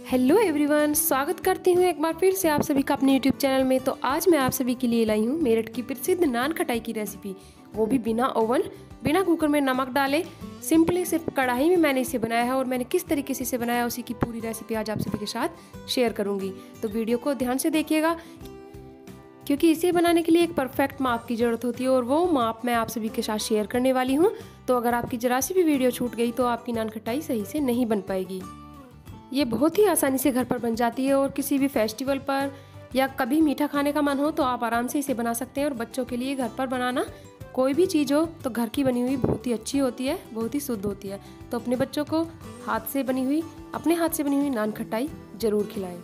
Hello everyone, स्वागत करती हूँ एक बार फिर से आप सभी का अपने यूट्यूब चैनल में। तो आज मैं आप सभी के लिए लाई हूँ मेरठ की प्रसिद्ध नान खटाई की रेसिपी, वो भी बिना ओवन, बिना कुकर में नमक डाले, सिंपली सिर्फ कढ़ाई में मैंने इसे बनाया है। और मैंने किस तरीके से इसे बनाया उसी की पूरी रेसिपी आज आप सभी के साथ शेयर करूँगी। तो वीडियो को ध्यान से देखिएगा, क्योंकि इसे बनाने के लिए एक परफेक्ट माप की ज़रूरत होती है और वो माप मैं आप सभी के साथ शेयर करने वाली हूँ। तो अगर आपकी जरा सी भी वीडियो छूट गई तो आपकी नान खटाई सही से नहीं बन पाएगी। ये बहुत ही आसानी से घर पर बन जाती है और किसी भी फेस्टिवल पर या कभी मीठा खाने का मन हो तो आप आराम से इसे बना सकते हैं। और बच्चों के लिए घर पर बनाना कोई भी चीज़ हो तो घर की बनी हुई बहुत ही अच्छी होती है, बहुत ही शुद्ध होती है। तो अपने बच्चों को अपने हाथ से बनी हुई नान खटाई ज़रूर खिलाएं।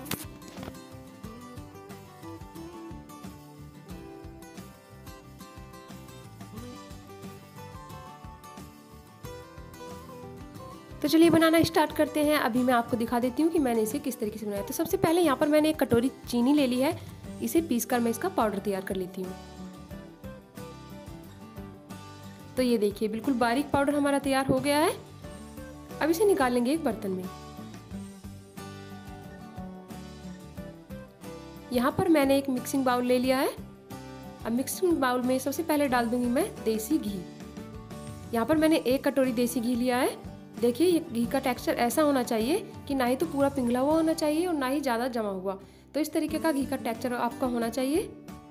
तो चलिए बनाना स्टार्ट करते हैं। अभी मैं आपको दिखा देती हूँ कि मैंने इसे किस तरीके से बनाया। तो सबसे पहले यहाँ पर मैंने एक कटोरी चीनी ले ली है, इसे पीसकर मैं इसका पाउडर तैयार कर लेती हूँ। तो ये देखिए बिल्कुल बारीक पाउडर हमारा तैयार हो गया है। अब इसे निकाल लेंगे एक बर्तन में। यहाँ पर मैंने एक मिक्सिंग बाउल ले लिया है। अब मिक्सिंग बाउल में सबसे पहले डाल दूंगी मैं देसी घी। यहाँ पर मैंने 1 कटोरी देसी घी लिया है। देखिए ये घी का टेक्सचर ऐसा होना चाहिए कि ना ही तो पूरा पिघला हुआ होना चाहिए और ना ही ज़्यादा जमा हुआ। तो इस तरीके का घी का टेक्सचर आपका होना चाहिए।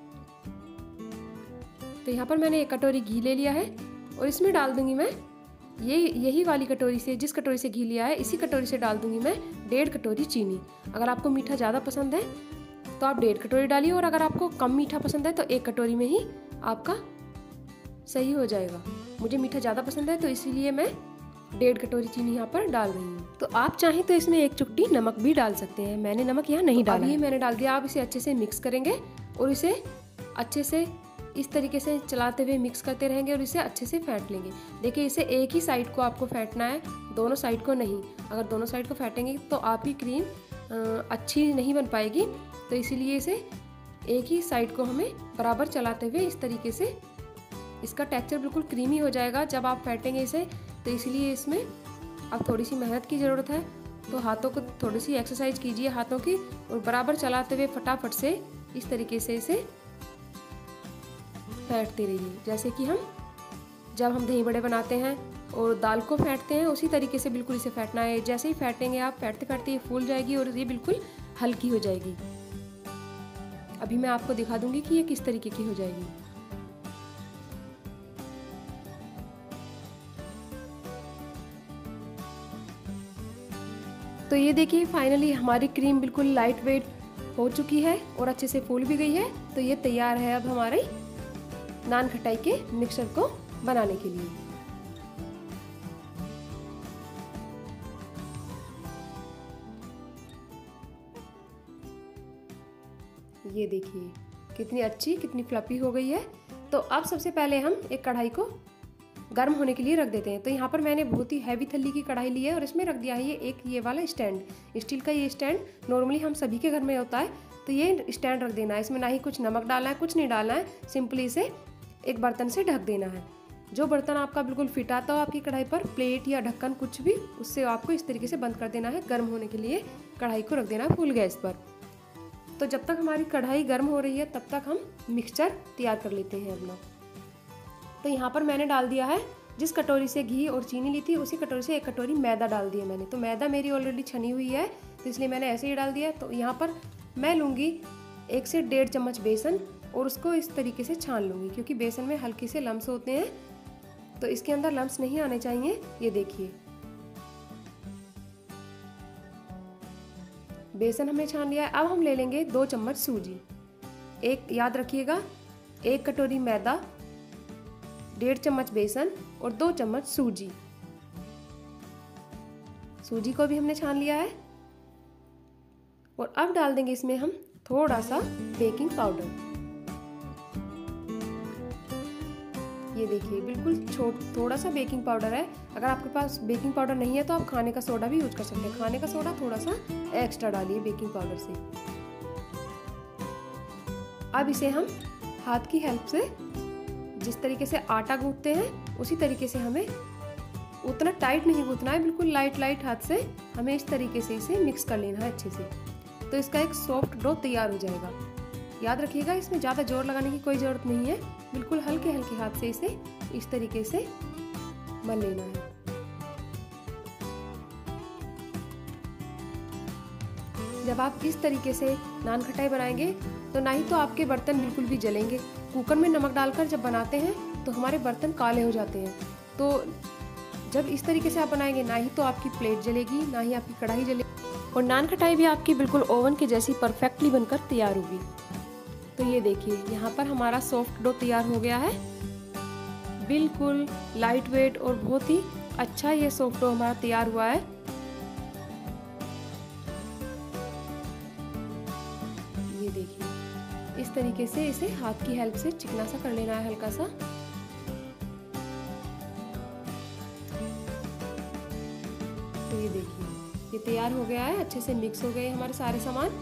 तो यहाँ पर मैंने 1 कटोरी घी ले लिया है और इसमें डाल दूंगी मैं यही वाली कटोरी से, जिस कटोरी से घी लिया है इसी कटोरी से डाल दूंगी मैं 1.5 कटोरी चीनी। अगर आपको मीठा ज़्यादा पसंद है तो आप 1.5 कटोरी डालिए, और अगर आपको कम मीठा पसंद है तो 1 कटोरी में ही आपका सही हो जाएगा। मुझे मीठा ज़्यादा पसंद है तो इसीलिए मैं 1.5 कटोरी चीनी यहाँ पर डाल रही हूँ। तो आप चाहें तो इसमें 1 चुटकी नमक भी डाल सकते हैं। मैंने नमक यहाँ नहीं डाला है। मैंने डाल दिया। आप इसे अच्छे से मिक्स करेंगे और इसे अच्छे से इस तरीके से चलाते हुए मिक्स करते रहेंगे और इसे अच्छे से फेंट लेंगे। देखिए इसे एक ही साइड को आपको फेंटना है, दोनों साइड को नहीं। अगर दोनों साइड को फेंटेंगे तो आपकी क्रीम अच्छी नहीं बन पाएगी। तो इसीलिए इसे एक ही साइड को हमें बराबर चलाते हुए इस तरीके से, इसका टेक्सचर बिल्कुल क्रीमी हो जाएगा जब आप फेंटेंगे इसे। तो इसलिए इसमें अब थोड़ी सी मेहनत की ज़रूरत है। तो हाथों को थोड़ी सी एक्सरसाइज कीजिए हाथों की, और बराबर चलाते हुए फटाफट से इस तरीके से इसे फेंटते रहिए। जैसे कि जब हम दही बड़े बनाते हैं और दाल को फेंटते हैं उसी तरीके से बिल्कुल इसे फेंटना है। जैसे ही फेंटेंगे आप, फेंटते फेंटते ये फूल जाएगी और ये बिल्कुल हल्की हो जाएगी। अभी मैं आपको दिखा दूंगी कि ये किस तरीके की हो जाएगी। तो ये देखिए फाइनली हमारी क्रीम बिल्कुल लाइट वेट हो चुकी है और अच्छे से फूल भी गई है। तो ये तैयार है अब हमारे नान खटाई के मिक्सचर को बनाने के लिए। ये देखिए कितनी अच्छी, कितनी फ्लफी हो गई है। तो अब सबसे पहले हम एक कढ़ाई को गर्म होने के लिए रख देते हैं। तो यहाँ पर मैंने बहुत ही हैवी थल्ली की कढ़ाई ली है और इसमें रख दिया है ये वाला स्टैंड, स्टील का। ये स्टैंड नॉर्मली हम सभी के घर में होता है। तो ये स्टैंड रख देना है। इसमें ना ही कुछ नमक डालना है, कुछ नहीं डालना है। सिंपली इसे एक बर्तन से ढक देना है। जो बर्तन आपका बिल्कुल फिट आता हो आपकी कढ़ाई पर, प्लेट या ढक्कन कुछ भी, उससे आपको इस तरीके से बंद कर देना है। गर्म होने के लिए कढ़ाई को रख देना है फुल गैस पर। तो जब तक हमारी कढ़ाई गर्म हो रही है तब तक हम मिक्सचर तैयार कर लेते हैं अपना। तो यहाँ पर मैंने डाल दिया है, जिस कटोरी से घी और चीनी ली थी उसी कटोरी से 1 कटोरी मैदा डाल दिया मैंने। तो मैदा मेरी ऑलरेडी छनी हुई है तो इसलिए मैंने ऐसे ही डाल दिया। तो यहाँ पर मैं लूँगी 1 से 1.5 चम्मच बेसन और उसको इस तरीके से छान लूँगी, क्योंकि बेसन में हल्के से लम्स होते हैं तो इसके अंदर लम्स नहीं आने चाहिए। ये देखिए बेसन हमने छान लिया है। अब हम ले लेंगे 2 चम्मच सूजी। याद रखिएगा 1 कटोरी मैदा, 1.5 चम्मच बेसन और 2 चम्मच सूजी। सूजी को भी हमने छान लिया है। और अब डाल देंगे इसमें हम थोड़ा सा बेकिंग पाउडर। ये देखिए बिल्कुल थोड़ा सा बेकिंग पाउडर है। अगर आपके पास बेकिंग पाउडर नहीं है तो आप खाने का सोडा भी यूज कर सकते हैं। खाने का सोडा थोड़ा सा एक्स्ट्रा डालिए बेकिंग पाउडर से। अब इसे हम हाथ की हेल्प से जिस तरीके से आटा गूंथते हैं उसी तरीके से हमें उतना टाइट नहीं गूंथना है, बिल्कुल लाइट लाइट हाथ से हमें इस तरीके से इसे मिक्स कर लेना है अच्छे से। तो इसका एक सॉफ्ट डो तैयार हो जाएगा। याद रखिएगा इसमें ज़्यादा जोर लगाने की कोई ज़रूरत नहीं है, बिल्कुल हल्के हल्के हाथ से इसे इस तरीके से मल लेना है। जब आप इस तरीके से नान खटाई बनाएंगे तो ना ही तो आपके बर्तन बिल्कुल भी जलेंगे। कुकर में नमक डालकर जब बनाते हैं तो हमारे बर्तन काले हो जाते हैं। तो जब इस तरीके से आप बनाएंगे ना ही तो आपकी प्लेट जलेगी, ना ही आपकी कढ़ाई जलेगी, और नान खटाई भी आपकी बिल्कुल ओवन के जैसी परफेक्टली बनकर तैयार होगी। तो ये देखिए यहाँ पर हमारा सॉफ्ट डो तैयार हो गया है, बिल्कुल लाइट वेट और बहुत ही अच्छा ये सॉफ्ट डो हमारा तैयार हुआ है। ये देखिए इस तरीके से इसे हाथ की हेल्प से चिकना सा कर लेना है हल्का सा। तो ये देखिए ये तैयार हो गया है, अच्छे से मिक्स हो गए हमारे सारे सामान।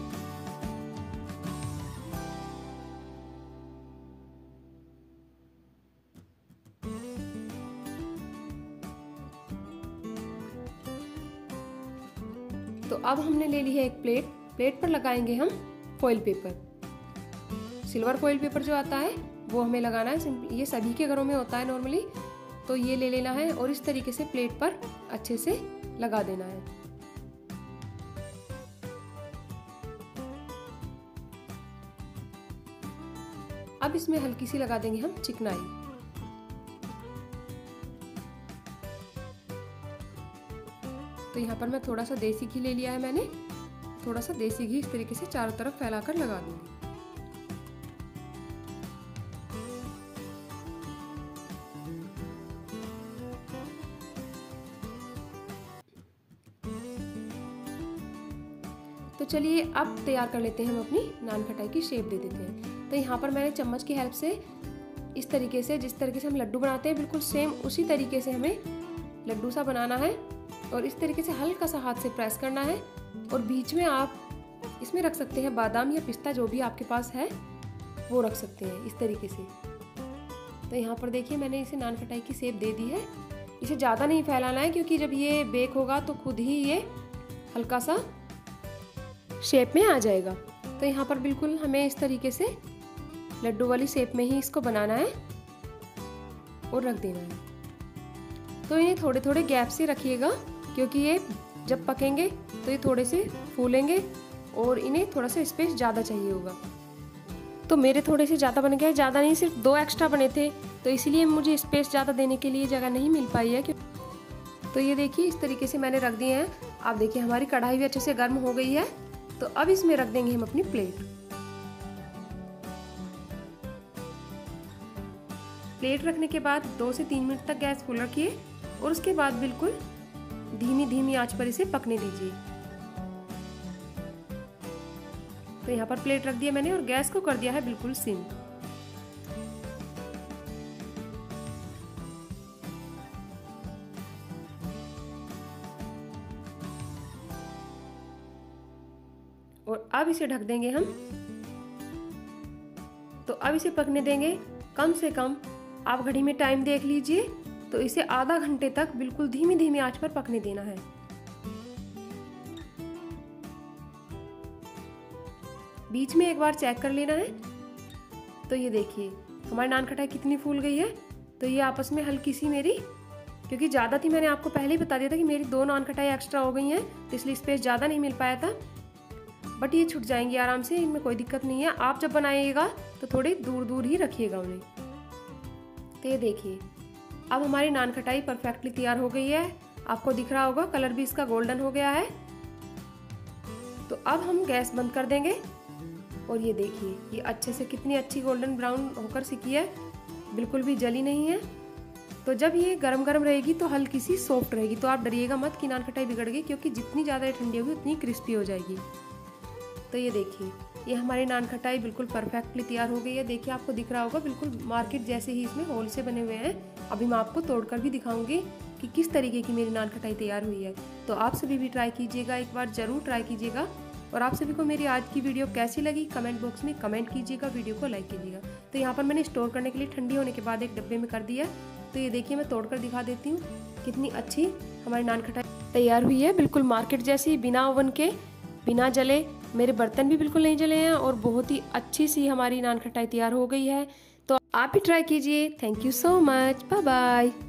तो अब हमने ले ली है एक प्लेट। प्लेट पर लगाएंगे हम foil paper, silver foil paper जो आता है वो हमें लगाना है। ये सभी के घरों में होता है नॉर्मली, तो ये ले लेना है और इस तरीके से प्लेट पर अच्छे से लगा देना है। अब इसमें हल्की सी लगा देंगे हम चिकनाई। तो यहाँ पर मैं थोड़ा सा देसी घी ले लिया है मैंने, थोड़ा सा देसी घी इस तरीके से चारों तरफ फैलाकर लगा दूंगी। तो चलिए अब तैयार कर लेते हैं, हम अपनी नान खटाई की शेप दे देते हैं। तो यहाँ पर मैंने चम्मच की हेल्प से इस तरीके से, जिस तरीके से हम लड्डू बनाते हैं बिल्कुल सेम उसी तरीके से हमें लड्डू सा बनाना है। और इस तरीके से हल्का सा हाथ से प्रेस करना है और बीच में आप इसमें रख सकते हैं बादाम या पिस्ता, जो भी आपके पास है वो रख सकते हैं इस तरीके से। तो यहाँ पर देखिए मैंने इसे नान खटाई की शेप दे दी है। इसे ज़्यादा नहीं फैलाना है क्योंकि जब ये बेक होगा तो खुद ही ये हल्का सा शेप में आ जाएगा। तो यहाँ पर बिल्कुल हमें इस तरीके से लड्डू वाली शेप में ही इसको बनाना है और रख देना है। तो इन्हें थोड़े थोड़े गैप से रखिएगा क्योंकि ये जब पकेंगे तो ये थोड़े से फूलेंगे और इन्हें थोड़ा सा स्पेस ज़्यादा चाहिए होगा। तो मेरे थोड़े से ज़्यादा बन गए, ज़्यादा नहीं, सिर्फ 2 एक्स्ट्रा बने थे, तो इसीलिए मुझे स्पेस ज़्यादा देने के लिए जगह नहीं मिल पाई है। तो ये देखिए इस तरीके से मैंने रख दिए हैं। आप देखिए हमारी कढ़ाई भी अच्छे से गर्म हो गई है। तो अब इसमें रख देंगे हम अपनी प्लेट। प्लेट रखने के बाद 2 से 3 मिनट तक गैस फुल रखिए और उसके बाद बिल्कुल धीमी धीमी आंच पर इसे पकने दीजिए। तो यहाँ पर प्लेट रख दिया मैंने और गैस को कर दिया है बिल्कुल सिम। और अब इसे ढक देंगे हम। तो अब इसे पकने देंगे कम से कम, आप घड़ी में टाइम देख लीजिए, तो इसे आधा घंटे तक बिल्कुल धीमी धीमी आंच पर पकने देना है। बीच में एक बार चेक कर लेना है। तो ये देखिए हमारी नान खटाई कितनी फूल गई है। तो ये आपस में हल्की सी मेरी, क्योंकि ज़्यादा थी, मैंने आपको पहले ही बता दिया था कि मेरी 2 नान खटाई एक्स्ट्रा हो गई हैं, तो इसलिए स्पेस ज़्यादा नहीं मिल पाया था। बट ये छूट जाएंगी आराम से, इनमें कोई दिक्कत नहीं है। आप जब बनाइएगा तो थोड़ी दूर दूर ही रखिएगा उन्हें। तो ये देखिए अब हमारी नान खटाई परफेक्टली तैयार हो गई है। आपको दिख रहा होगा कलर भी इसका गोल्डन हो गया है। तो अब हम गैस बंद कर देंगे और ये देखिए ये अच्छे से कितनी अच्छी गोल्डन ब्राउन होकर सिकी है, बिल्कुल भी जली नहीं है। तो जब ये गरम गरम रहेगी तो हल्की सी सॉफ्ट रहेगी। तो आप डरिएगा मत कि नान खटाई बिगड़ गई, क्योंकि जितनी ज़्यादा ये ठंडी होगी उतनी क्रिस्पी हो जाएगी। तो ये देखिए ये हमारी नान खटाई बिल्कुल परफेक्टली तैयार हो गई है। देखिए आपको दिख रहा होगा बिल्कुल मार्केट जैसे ही इसमें होल से बने हुए हैं। अभी मैं आपको तोड़कर भी दिखाऊंगी कि किस तरीके की मेरी नान खटाई तैयार हुई है। तो आप सभी भी ट्राई कीजिएगा, एक बार ज़रूर ट्राई कीजिएगा। और आप सभी को मेरी आज की वीडियो कैसी लगी कमेंट बॉक्स में कमेंट कीजिएगा, वीडियो को लाइक कीजिएगा। तो यहाँ पर मैंने स्टोर करने के लिए ठंडी होने के बाद एक डब्बे में कर दिया। तो ये देखिए मैं तोड़कर दिखा देती हूँ कितनी अच्छी हमारी नान खटाई तैयार हुई है, बिल्कुल मार्केट जैसी, बिना ओवन के, बिना जले। मेरे बर्तन भी बिल्कुल नहीं जले हैं और बहुत ही अच्छी सी हमारी नान खटाई तैयार हो गई है। तो आप भी ट्राई कीजिए। Thank you so much, bye bye.